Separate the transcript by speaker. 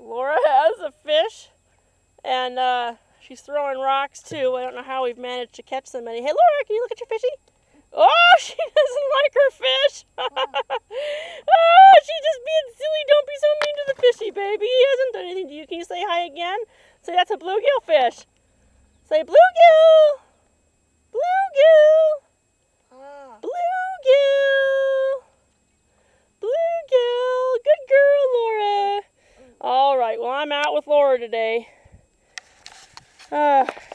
Speaker 1: Laura has a fish, and she's throwing rocks too. I don't know how we've managed to catch so many. Hey, Laura, can you look at your fishy? Oh, she doesn't like her fish. Oh, she's just being silly. Don't be so mean to the fishy, baby. He hasn't done anything to you. Can you say hi again? Say that's a bluegill fish. Say bluegill. Bluegill. Bluegill. Bluegill. Good girl, Laura. All right, well, I'm out with Laura today.